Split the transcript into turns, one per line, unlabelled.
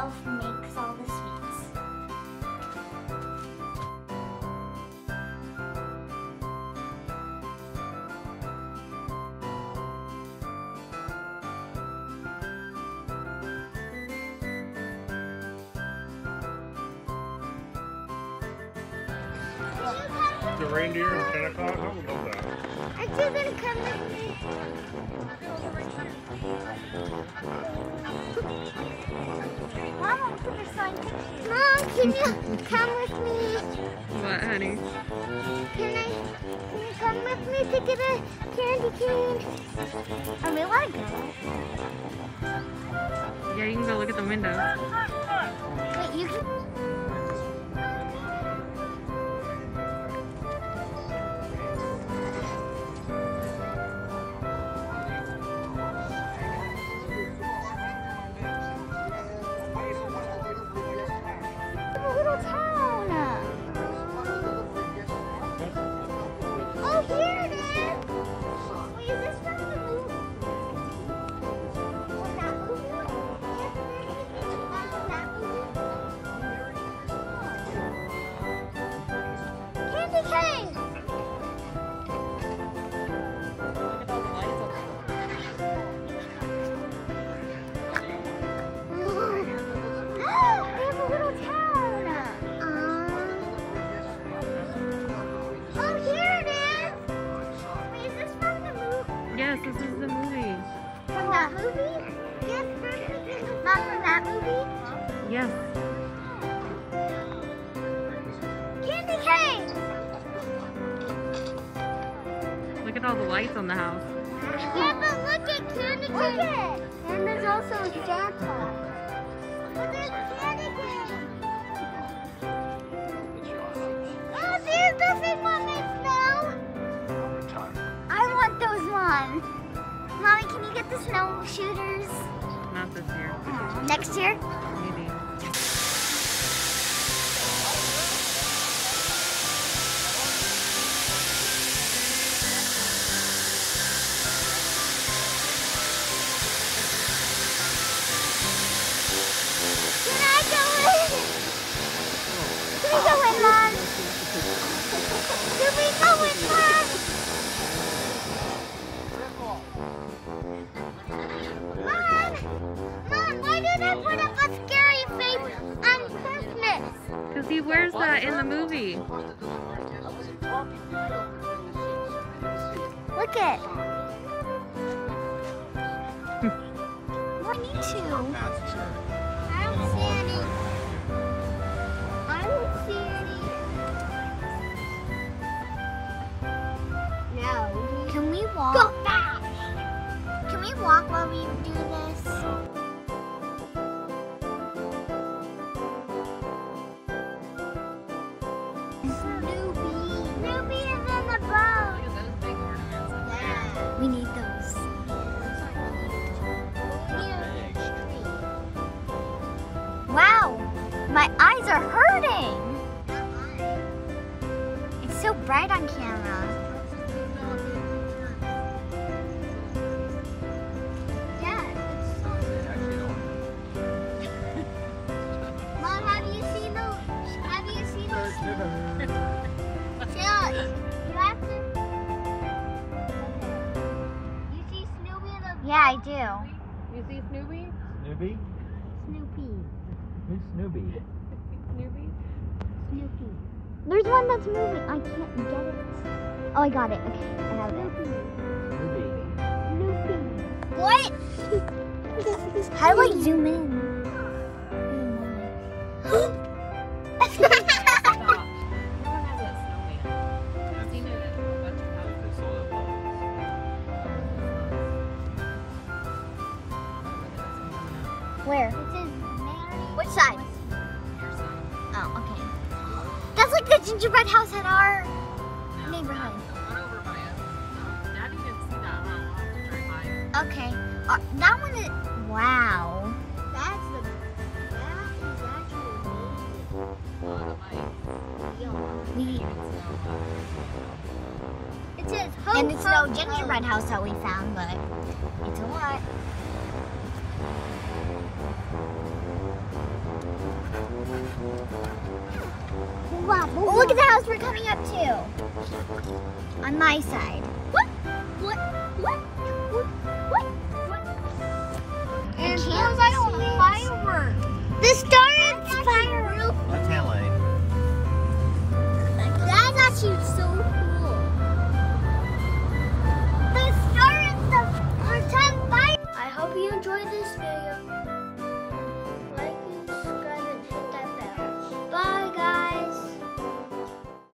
elf makes all the sweets.
The reindeer and Santa Claus? How about that?
Are you gonna come with me? Mom, can you come with me?
What, honey?
Can you come with me to get a candy cane? I mean, want to go.
Yeah, you can go look at the window.
Wait, you can.
Yes, this is the movie.
From that movie? Yes, not from that movie?
Yes.
Candy cane!
Look at all the lights on the house.
Yeah, but look at candy cane! Look at it! And there's also Santa. But there's candy cane! Oh, there's the thing one that's now! I want those ones! Mommy, can you get the snow shooters?
Not this year.
Next year?
Maybe.
Can I go in? Can we go in, Mom? Can we go in, Mom? Mom, why did I put up a scary face on Christmas?
Because he wears that in the movie.
Look it. I need to. I don't see any. I don't see any. No. Can we walk? Go fast. Can we walk while we do this? Snoopy is in the boat.
Look at those big ornaments.
Yeah. We need those. Wow, my eyes are hurting. It's so bright on camera. Yeah. Mom, have you seen those? Shaylagh, you have to. You see Snoopy in the. Yeah, I do.
You see Snoopy?
Snoopy?
Snoopy.
Who's Snoopy?
Snoopy?
Snoopy. There's one that's moving. I can't get it. Oh, I got it. Okay, I have it.
Snoopy.
What? How do I zoom in? Where? Which side? Oh, okay. That's like the gingerbread house at our neighborhood.
Daddy didn't see that. We'll have to drive by.
Okay. That one is. Wow. That is actually it says ho, and it's no gingerbread house that we found, but it's a lot. Wow. Oh, look at the house we're coming up to. On my side. What? And I don't want a firework. The star